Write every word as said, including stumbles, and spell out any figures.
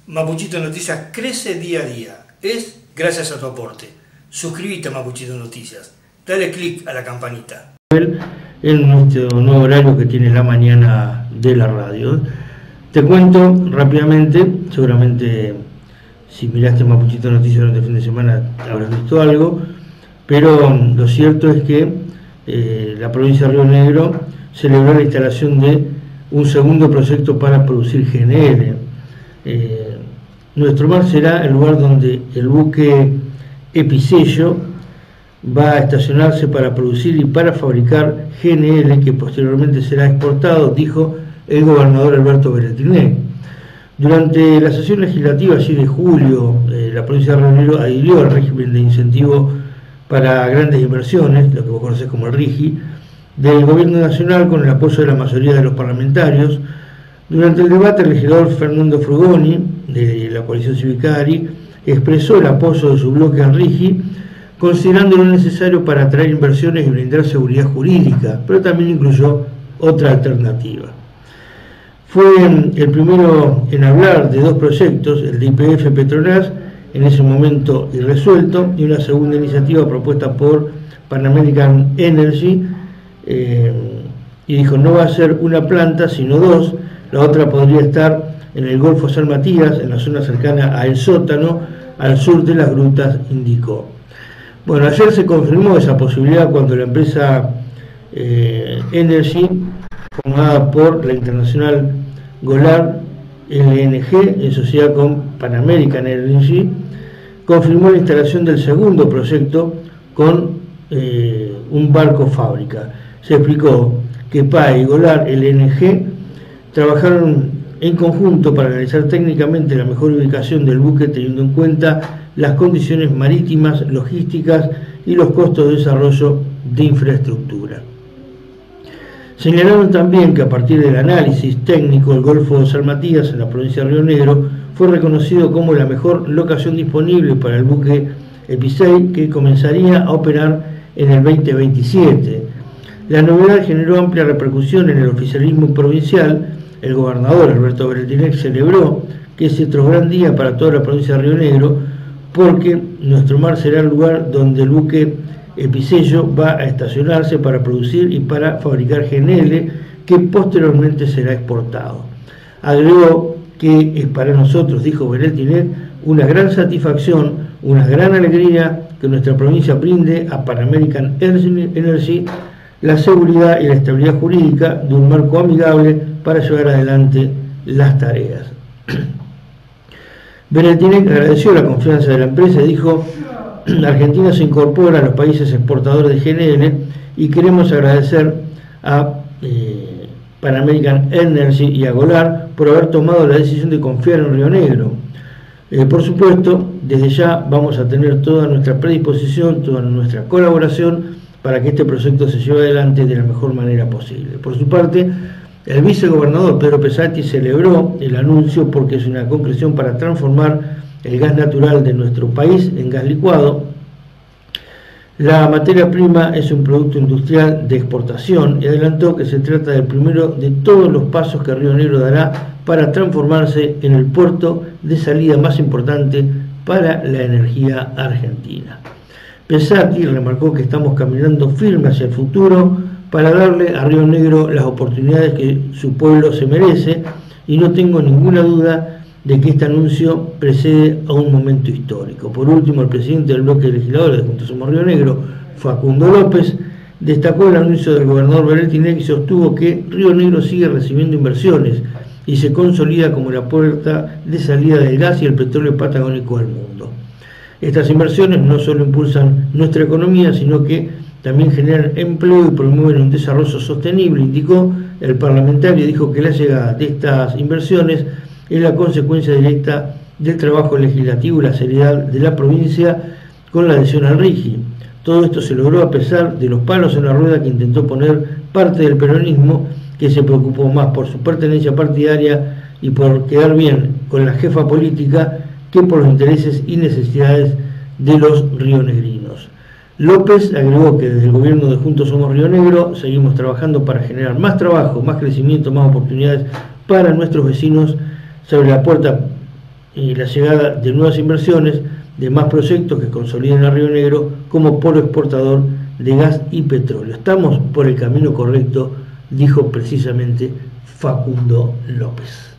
Mapuchito Noticias crece día a día. Es gracias a tu aporte. Suscríbete a Mapuchito Noticias. Dale click a la campanita. En nuestro nuevo horario que tiene la mañana de la radio. Te cuento rápidamente, seguramente si miraste Mapuchito Noticias durante el fin de semana habrás visto algo, pero lo cierto es que eh, la provincia de Río Negro celebró la instalación de un segundo proyecto para producir G N L. Eh, nuestro mar será el lugar donde el buque Episello va a estacionarse para producir y para fabricar G N L que posteriormente será exportado, dijo el gobernador Alberto Beretiné. Durante la sesión legislativa allí de julio, eh, la provincia de Río Negro adhirió al régimen de incentivo para grandes inversiones, lo que vos conocés como el RIGI, del gobierno nacional con el apoyo de la mayoría de los parlamentarios. Durante el debate, el legislador Fernando Frugoni, de la coalición Civicari, expresó el apoyo de su bloque al RIGI, considerándolo necesario para atraer inversiones y brindar seguridad jurídica, pero también incluyó otra alternativa. Fue el primero en hablar de dos proyectos, el de Y P F Petronas, en ese momento irresuelto, y una segunda iniciativa propuesta por Pan American Energy, eh, y dijo, no va a ser una planta, sino dos. La otra podría estar en el Golfo San Matías, en la zona cercana a El Sótano, al sur de las grutas, indicó. Bueno, ayer se confirmó esa posibilidad cuando la empresa eh, Energy, formada por la internacional Golar L N G, en sociedad con Pan American Energy, confirmó la instalación del segundo proyecto con eh, un barco fábrica. Se explicó que P A E y Golar L N G trabajaron en conjunto para analizar técnicamente la mejor ubicación del buque, teniendo en cuenta las condiciones marítimas, logísticas y los costos de desarrollo de infraestructura. Señalaron también que a partir del análisis técnico, el Golfo de San Matías, en la provincia de Río Negro, fue reconocido como la mejor locación disponible para el buque Episei, que comenzaría a operar en el veinte veintisiete. La novedad generó amplia repercusión en el oficialismo provincial. El gobernador Alberto Beretiné celebró que es otro gran día para toda la provincia de Río Negro, porque nuestro mar será el lugar donde el buque Episello va a estacionarse para producir y para fabricar G N L, que posteriormente será exportado. Agregó que es para nosotros, dijo Beretiné, una gran satisfacción, una gran alegría que nuestra provincia brinde a Pan American Energy la seguridad y la estabilidad jurídica de un marco amigable para llevar adelante las tareas. Beretiné agradeció la confianza de la empresa y dijo, Argentina se incorpora a los países exportadores de G N L y queremos agradecer a eh, Pan American Energy y a Golar por haber tomado la decisión de confiar en Río Negro. Eh, por supuesto, desde ya vamos a tener toda nuestra predisposición, toda nuestra colaboración para que este proyecto se lleve adelante de la mejor manera posible. Por su parte, el vicegobernador Pedro Pesatti celebró el anuncio porque es una concreción para transformar el gas natural de nuestro país en gas licuado. La materia prima es un producto industrial de exportación y adelantó que se trata del primero de todos los pasos que Río Negro dará para transformarse en el puerto de salida más importante para la energía argentina. Pesatti remarcó que estamos caminando firme hacia el futuro para darle a Río Negro las oportunidades que su pueblo se merece, y no tengo ninguna duda de que este anuncio precede a un momento histórico. Por último, el presidente del bloque de legisladores de Juntos Somos Río Negro, Facundo López, destacó el anuncio del gobernador Beretiné y sostuvo que Río Negro sigue recibiendo inversiones y se consolida como la puerta de salida del gas y el petróleo patagónico al mundo. Estas inversiones no solo impulsan nuestra economía, sino que también generan empleo y promueven un desarrollo sostenible, indicó el parlamentario. Dijo que la llegada de estas inversiones es la consecuencia directa del trabajo legislativo y la seriedad de la provincia con la adhesión al RIGI. Todo esto se logró a pesar de los palos en la rueda que intentó poner parte del peronismo, que se preocupó más por su pertenencia partidaria y por quedar bien con la jefa política que por los intereses y necesidades de los rionegrinos. López agregó que desde el gobierno de Juntos Somos Río Negro seguimos trabajando para generar más trabajo, más crecimiento, más oportunidades para nuestros vecinos. Se abre la puerta y la llegada de nuevas inversiones, de más proyectos que consoliden a Río Negro como polo exportador de gas y petróleo. Estamos por el camino correcto, dijo precisamente Facundo López.